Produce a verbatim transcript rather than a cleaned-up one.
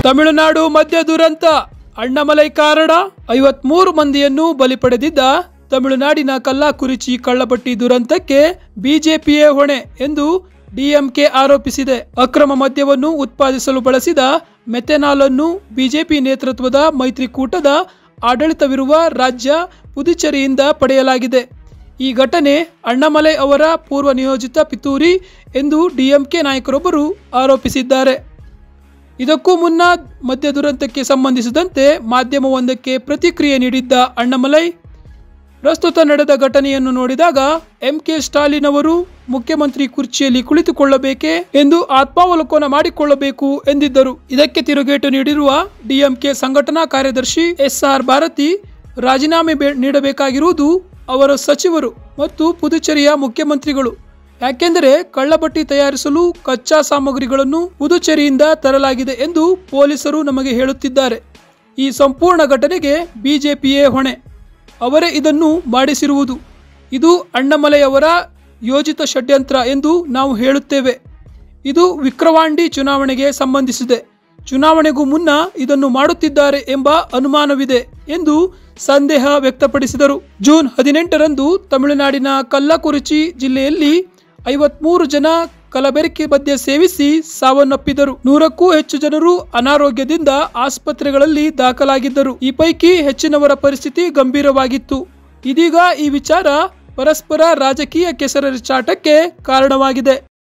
ತಮಿಳುನಾಡು ಮದ್ಯ ದುರಂತ, ಅಣ್ಣಾಮಲೈ ಕಾರಣ. ಐವತ್ಮೂರು ಮಂದಿಯನ್ನು ಬಲಿ ಪಡೆದಿದ್ದ ತಮಿಳುನಾಡಿನ ಕಲ್ಲಾಕುರಿಚಿ ಕಳ್ಳಬಟ್ಟಿ ದುರಂತಕ್ಕೆ ಬಿಜೆಪಿಯೇ ಹೊಣೆ ಎಂದು ಡಿಎಂಕೆ ಆರೋಪಿಸಿದೆ. ಅಕ್ರಮ ಮದ್ಯವನ್ನು ಉತ್ಪಾದಿಸಲು ಬಳಸಿದ ಮೆಥೆನಾಲ್ ಅನ್ನು ಬಿಜೆಪಿ ನೇತೃತ್ವದ ಮೈತ್ರಿಕೂಟದ ಆಡಳಿತವಿರುವ ರಾಜ್ಯ ಪುದುಚೇರಿಯಿಂದ ಪಡೆಯಲಾಗಿದೆ. ಈ ಘಟನೆ ಅಣ್ಣಾಮಲೈ ಅವರ ಪೂರ್ವ ನಿಯೋಜಿತ ಪಿತೂರಿ ಎಂದು ಡಿಎಂಕೆ ನಾಯಕರೊಬ್ಬರು ಆರೋಪಿಸಿದ್ದಾರೆ. ಇದಕ್ಕೂ ಮುನ್ನ ಮದ್ಯ ದುರಂತಕ್ಕೆ ಸಂಬಂಧಿಸಿದಂತೆ ಮಾಧ್ಯಮವೊಂದಕ್ಕೆ ಪ್ರತಿಕ್ರಿಯೆ ನೀಡಿದ್ದ ಅಣ್ಣಾಮಲೈ, ಪ್ರಸ್ತುತ ನಡೆದ ಘಟನೆಯನ್ನು ನೋಡಿದಾಗ ಎಂ ಕೆ ಸ್ಟಾಲಿನ್ ಅವರು ಮುಖ್ಯಮಂತ್ರಿ ಕುರ್ಚಿಯಲ್ಲಿ ಕುಳಿತುಕೊಳ್ಳಬೇಕೆ ಎಂದು ಆತ್ಮಾವಲೋಕನ ಮಾಡಿಕೊಳ್ಳಬೇಕು ಎಂದಿದ್ದರು. ಇದಕ್ಕೆ ತಿರುಗೇಟು ನೀಡಿರುವ ಡಿಎಂಕೆ ಸಂಘಟನಾ ಕಾರ್ಯದರ್ಶಿ ಎಸ್ ಆರ್ ಭಾರತಿ, ರಾಜೀನಾಮೆ ನೀಡಬೇಕಾಗಿರುವುದು ಅವರ ಸಚಿವರು ಮತ್ತು ಪುದುಚೇರಿಯ ಮುಖ್ಯಮಂತ್ರಿಗಳು. ಯಾಕೆಂದರೆ ಕಳ್ಳಬಟ್ಟಿ ತಯಾರಿಸಲು ಕಚ್ಚಾ ಸಾಮಗ್ರಿಗಳನ್ನು ಪುದುಚೇರಿಯಿಂದ ತರಲಾಗಿದೆ ಎಂದು ಪೊಲೀಸರು ನಮಗೆ ಹೇಳುತ್ತಿದ್ದಾರೆ. ಈ ಸಂಪೂರ್ಣ ಘಟನೆಗೆ ಬಿಜೆಪಿಯೇ ಹೊಣೆ. ಅವರೇ ಇದನ್ನು ಮಾಡಿಸಿರುವುದು. ಇದು ಅಣ್ಣಾಮಲೈ ಅವರ ಯೋಜಿತ ಷಡ್ಯಂತ್ರ ಎಂದು ನಾವು ಹೇಳುತ್ತೇವೆ. ಇದು ವಿಕ್ರವಾಂಡಿ ಚುನಾವಣೆಗೆ ಸಂಬಂಧಿಸಿದೆ. ಚುನಾವಣೆಗೂ ಮುನ್ನ ಇದನ್ನು ಮಾಡುತ್ತಿದ್ದಾರೆ ಎಂಬ ಅನುಮಾನವಿದೆ ಎಂದು ಸಂದೇಹ ವ್ಯಕ್ತಪಡಿಸಿದರು. ಜೂನ್ ಹದಿನೆಂಟರಂದು ತಮಿಳುನಾಡಿನ ಕಲ್ಲಕುರಿಚಿ ಜಿಲ್ಲೆಯಲ್ಲಿ ಐವತ್ಮೂರು ಜನ ಕಲಬೆರಕೆ ಮದ್ಯ ಸೇವಿಸಿ ಸಾವನ್ನಪ್ಪಿದರು. ನೂರಕ್ಕೂ ಹೆಚ್ಚು ಜನರು ಅನಾರೋಗ್ಯದಿಂದ ಆಸ್ಪತ್ರೆಗಳಲ್ಲಿ ದಾಖಲಾಗಿದ್ದರು. ಈ ಪೈಕಿ ಹೆಚ್ಚಿನವರ ಪರಿಸ್ಥಿತಿ ಗಂಭೀರವಾಗಿತ್ತು. ಇದೀಗ ಈ ವಿಚಾರ ಪರಸ್ಪರ ರಾಜಕೀಯ ಕೆಸರೆರಚಾಟಕ್ಕೆ ಕಾರಣವಾಗಿದೆ.